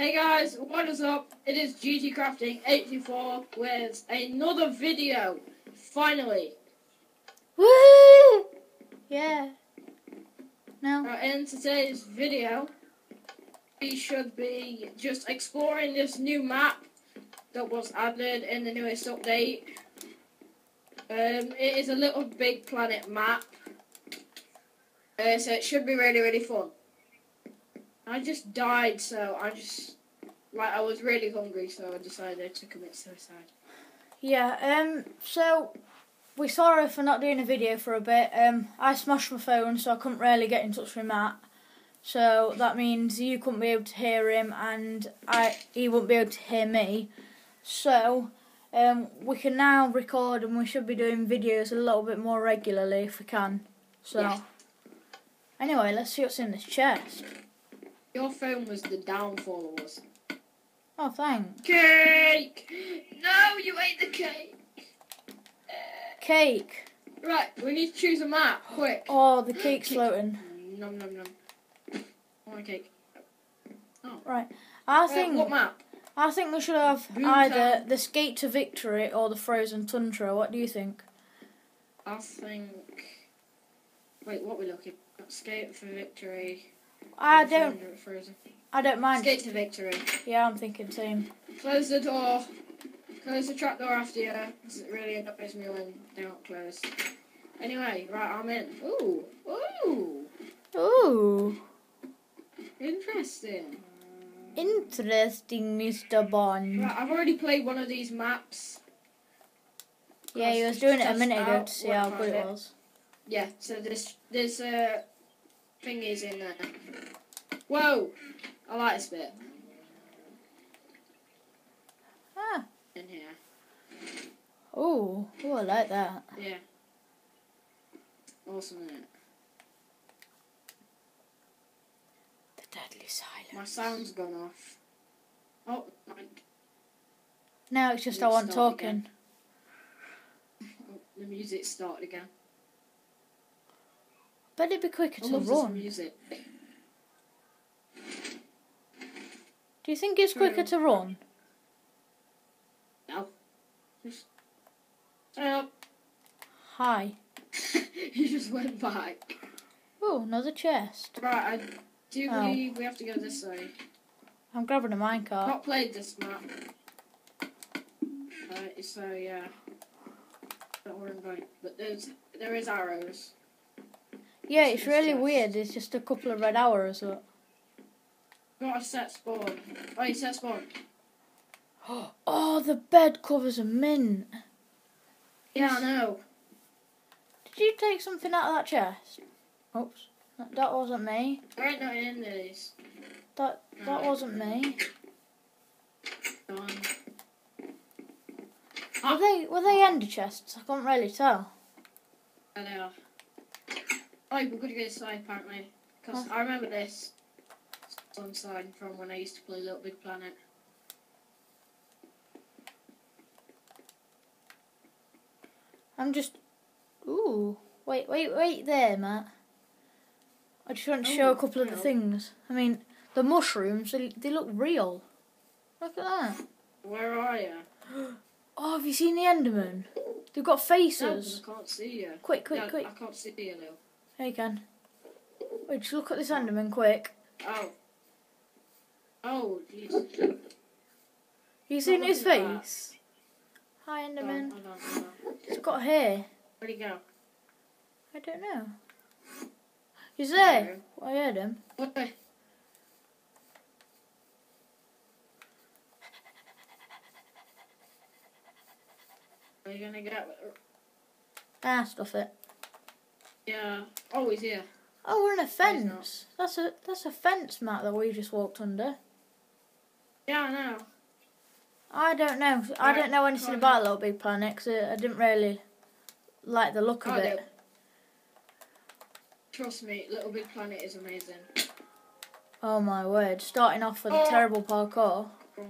Hey guys, what is up? It is GT Crafting 84 with another video. Finally. Woo! Yeah. No. In today's video, we should be just exploring this new map that was added in the newest update. It is a Little Big Planet map. So it should be really fun. I just died, so I was really hungry, so I decided to commit suicide. Yeah, so we're sorry for not doing a video for a bit. I smashed my phone, so I couldn't really get in touch with Matt. So that means you couldn't be able to hear him, and he wouldn't be able to hear me. So we can now record, and we should be doing videos a little bit more regularly if we can. So yeah. Anyway, let's see what's in this chest. Your phone was the downfall of us. Oh, thanks. Cake! No, you ate the cake! Cake. Right, we need to choose a map, quick. Oh, the cake's floating. Nom nom nom. I want a cake. Oh. Right. I think what map? I think we should have either the Skate to Victory or the Frozen Tundra. What do you think? I think... Wait, what are we looking at? Skate for Victory. I don't mind. Skate to Victory. Yeah, I'm thinking same. Close the door. Close the trap door after you, because it really annoys me when they're not closed. Anyway, right, I'm in. Ooh. Ooh. Ooh. Interesting. Interesting, Mr. Bond. Right, I've already played one of these maps. Yeah, he was doing it a minute ago to see how good it was. Yeah, so there's thingies in there. Whoa! I like this bit. Ah. In here. Oh, I like that. Yeah. Awesome, isn't it? The deadly silence. My sound's gone off. Oh, now it's just I want talking. Oh, the music started again. Bet it'd be quicker to I love run. This music. Do you think it's quicker to run? No. Shut up. Hi. You just went by. Oh, another chest. Right, I do believe we have to go this way. I'm grabbing a minecart. Not played this map. So yeah. Don't worry about it. But there is arrows. Yeah, it's really weird. It's just a couple of red arrows. Got a set spawn. Oh, you set spawn. Oh, the bed covers a mint. Yeah, I know. Did you take something out of that chest? Oops, that wasn't me. There ain't nothing in these. That wasn't me. Were they ender chests? I can't really tell. Yeah, they are. Oh, we're going to go this side apparently. Because I remember this side from when I used to play Little Big Planet. I'm just... Ooh. Wait there, Matt. I just want to show a couple of the things. I mean, the mushrooms, they look real. Look at that. Where are you? Oh, have you seen the Enderman? They've got faces. No, I can't see you. Quick. I can't see you, Lil. There you can. Wait, just look at this Enderman, quick. Oh, jeez. You seen his face? Hi, Enderman. Hold on. He's got hair. Where'd he go? I don't know. He's there. I heard him. What the? Are you gonna get? Stuff it. Yeah. Oh, he's here. Oh, we're in a fence. That's a fence, Matt, that we just walked under. Yeah, I know. I don't know. Right, I don't know anything about Little Big Planet because I didn't really like the look of it. Trust me, Little Big Planet is amazing. Oh my word! Starting off with a terrible parkour.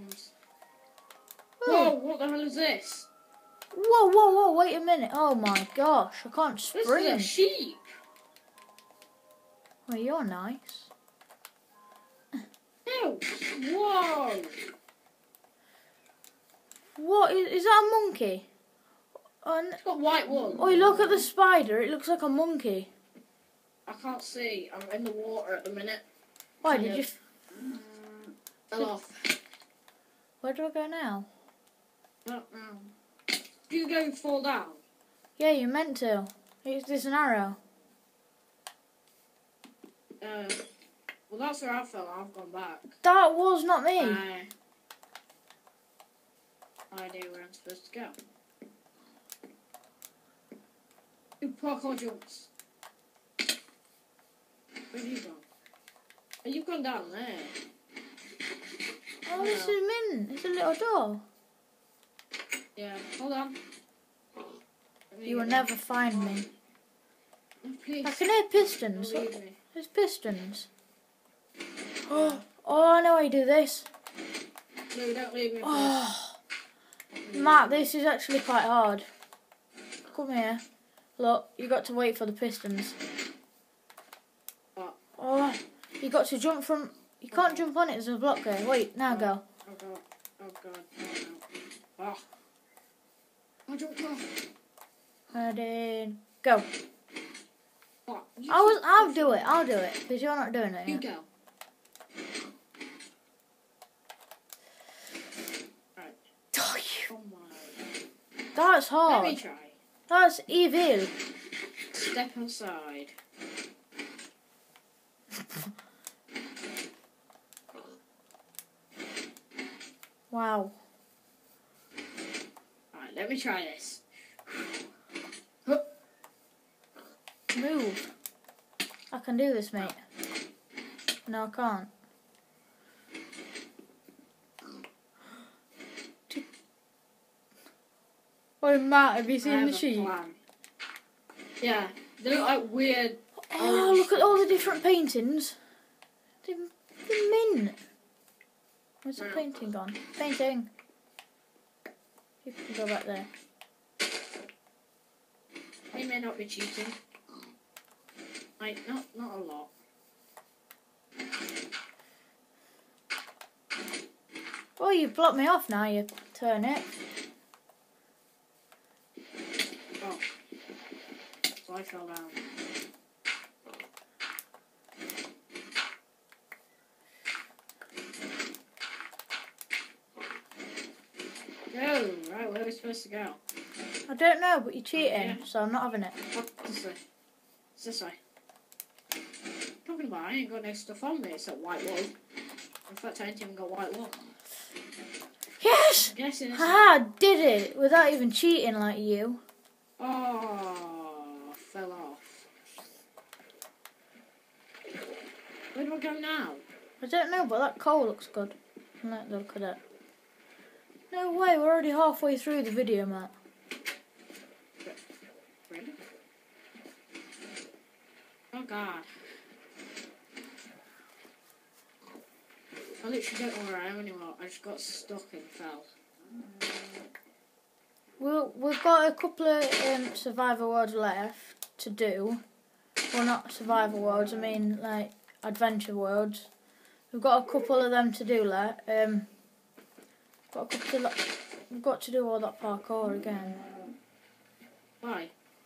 Whoa! What the hell is this? Whoa! Wait a minute! Oh my gosh! I can't sprint. This is a sheep. Well, you're nice. Ew. Whoa! What is that a monkey? It's got white wool. Oh, look at the spider. It looks like a monkey. I can't see. I'm in the water at the minute. Why did you? Fell off. Where do I go now? Not now. Do you go fall down? Yeah, you meant to. There's an arrow. Well, that's where I fell. I've gone back. That was not me. I idea where I'm supposed to go. Ooh, parkour jumps. Where have you gone? Oh, you've gone down there. Oh, this is mint. It's a little door. Yeah, hold on. You will never find me. Oh, please. I can hear pistons. Don't leave me. There's pistons. Oh, I know how you do this. No, don't leave me. Oh, Matt, this is actually quite hard. Come here. Look, you got to wait for the pistons. What? Oh, you got to jump from. You can't jump on it. There's a block there. Wait, now go. Oh god. Oh god. Oh no. Oh. I jumped off. Ready, go. What? I'll do it. I'll do it because you're not doing it. You Yet. go. Right. Oh my. That's hard. Let me try. That's evil. Step outside. Wow. Alright, let me try this. Move. I can do this, mate. No, I can't. Oh, Matt, have you seen the sheep? Yeah, they look like weird. Oh, look at all the different paintings. They're mint. Where's the painting gone? Painting. You can go back there. They may not be cheating. Like, not a lot. Oh, you've blocked me off now, you turnip. Oh. So I fell down. Go! Right, where are we supposed to go? I don't know, but you're cheating, Yeah. so I'm not having it. Oh, this way. It's this way. Talking about, I ain't got no stuff on me except white wool. In fact, I ain't even got white wool. Yes! I'm guessing this Haha, did it without even cheating like you. Oh, fell off. Where do I go now? I don't know, but that coal looks good. Look at it. No way, we're already halfway through the video, Matt. Really? Oh god. I literally don't know where I am anymore. I just got stuck and fell. We've got a couple of survival worlds left to do. Well, not survival worlds, I mean like adventure worlds. We've got a couple of them to do left. We've got to do all that parkour again. Why?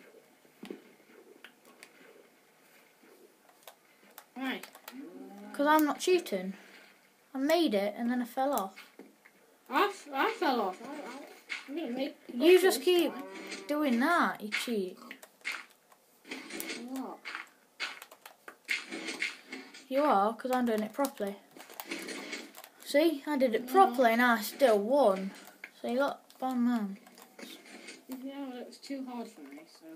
Why? Because I'm not cheating. I made it and then I fell off. I fell off. I'm gonna make. You just keep doing that, you cheat. What? You are, because I'm doing it properly. See, I did it properly and I still won. See, look, bam, man. Yeah, well, it was too hard for me, so.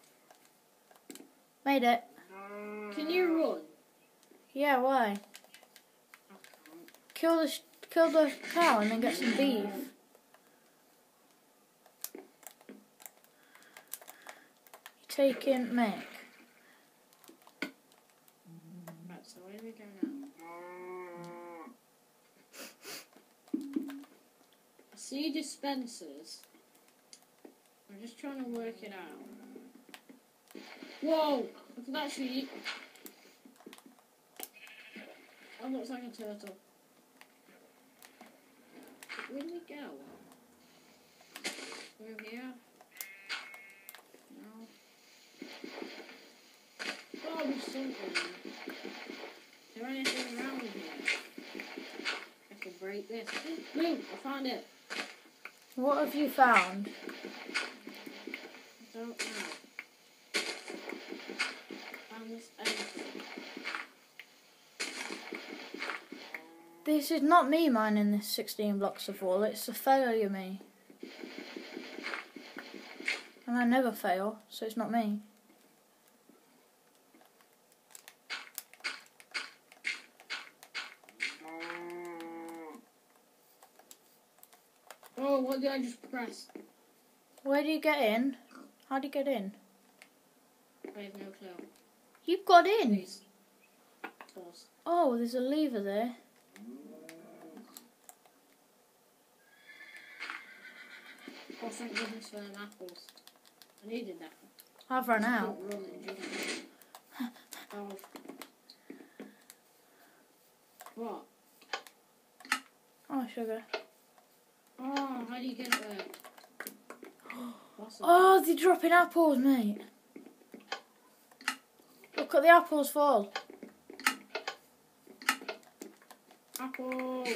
Made it. Can you run? Yeah, why? Kill the cow and then get some beef. You're taking Mick. Right, so where do we go now? I see dispensers. I'm just trying to work it out. Whoa! I can actually eat. That looks like a turtle. break this. Boom! I found it. What have you found? I don't know. Found this empty. This is not me mining this 16 blocks of wool. It's a failure me. And I never fail, so it's not me. Oh, what did I just press? Where do you get in? How do you get in? I have no clue. You've got in! Please. Pause. Oh, there's a lever there. Oh, thank goodness for them apples. I needed that. I've run out. Oh. What? Oh, sugar. Oh, how do you get it there? What's that? Oh, they're dropping apples, mate. Look at the apples fall. Apples!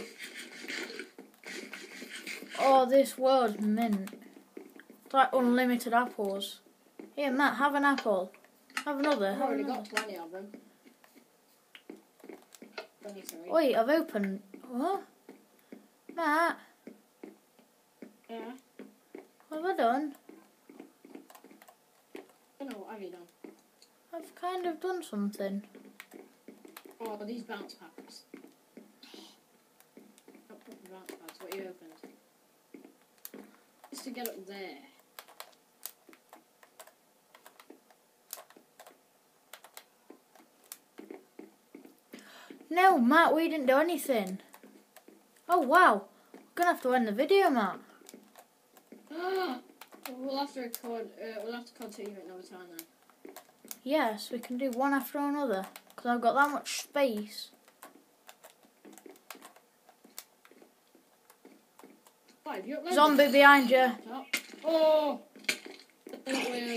Oh, this world's mint. It's like unlimited apples. Here, Matt, have an apple. Have another. I've Have already another. got 20 of them. 23. Wait, I've opened. What? Matt, Yeah? what have I done? I don't know, what have you done? I've kind of done something. Oh, these bounce packs. Don't put the bounce pads, what you opened. Just to get up there. No, Matt, we didn't do anything. Oh, wow. We're going to have to end the video, Matt. We'll have to record, we'll have to continue it another time then. Yes, we can do one after another. Because I've got that much space. Why, have you uploaded Zombie this? behind you. Oh! Weird.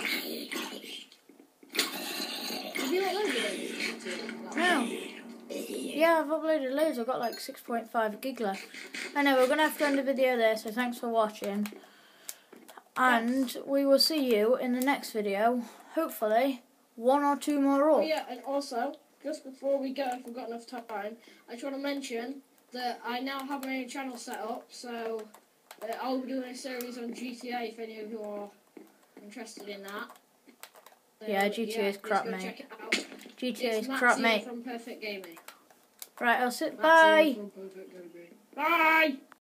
Have you uploaded it? No. Yeah, I've uploaded loads. I've got like 6.5 gig left. I know, we're going to have to end the video there, so thanks for watching. And we will see you in the next video. Hopefully, 1 or 2 more Oh up. yeah, and also, just before we go, if we've got enough time, I just want to mention that I now have my own channel set up, so I'll be doing a series on GTA if any of you are interested in that. So, Yeah, GTA is crap, please go mate. check it out. GTA is It's crap, Matt mate. from Perfect Gaming. Right, I'll sit. Matt Bye. from Perfect Gaming. Bye!